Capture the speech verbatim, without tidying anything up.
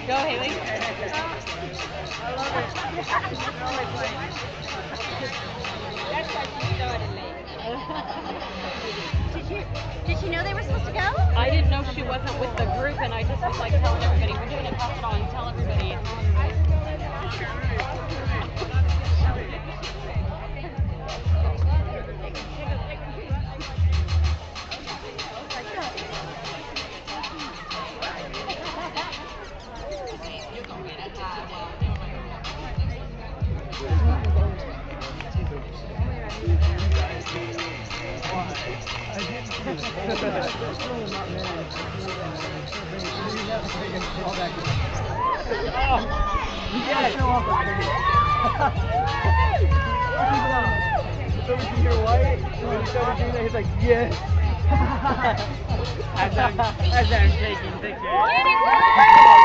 Go, Haley. I love it. That's why she started late. Did you did you know they were supposed to go? I didn't know she wasn't with the group, and I just was like telling everybody, we're doing it, pass it on, tell everybody. Yes. So we can hear White when he started doing that, he's like, yes. as I'm as I'm taking pictures.